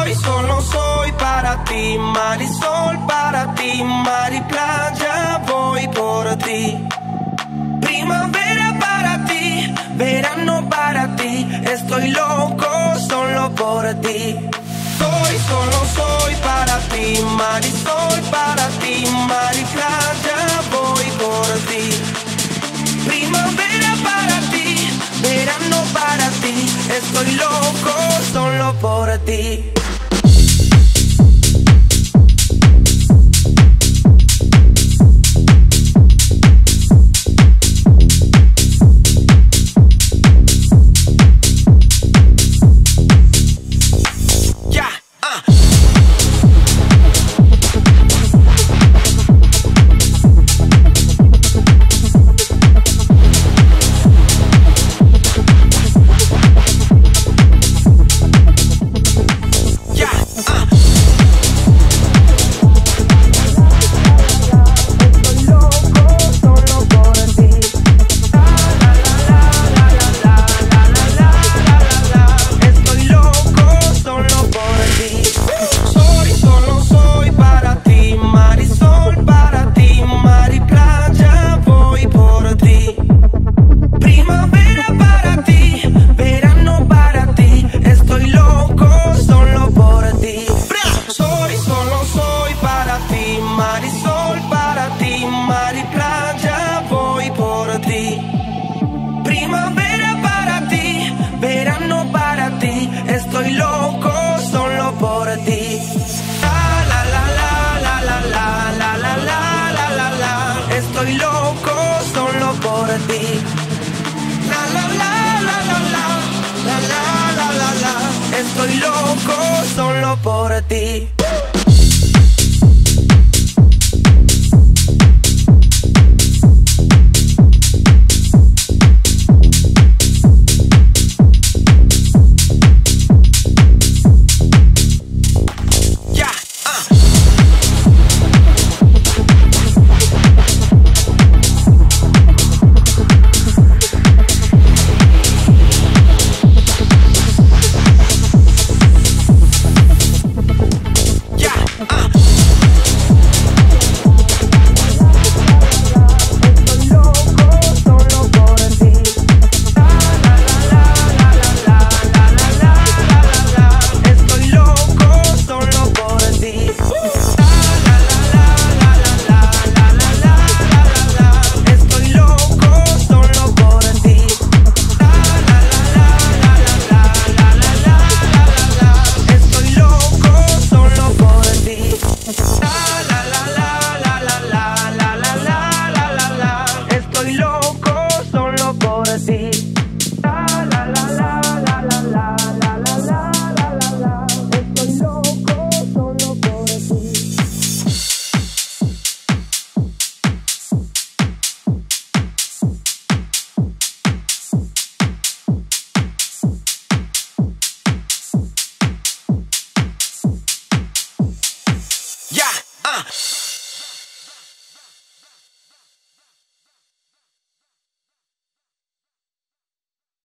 solo soy para ti, mar y sol para ti, mar y playa, voy por ti. Primavera para ti, verano para ti, estoy loco solo por ti. Solo soy para ti, mar y sol para ti, mar y playa, voy por ti. Primavera para ti, verano para ti, estoy loco solo por ti. Mar y sol para ti, mar y playa, voy por ti. Primavera para ti, verano para ti, estoy loco solo por ti. La la la la la la la la la la la la, estoy loco solo por ti. La la la la la la la la la la la, estoy loco solo por ti.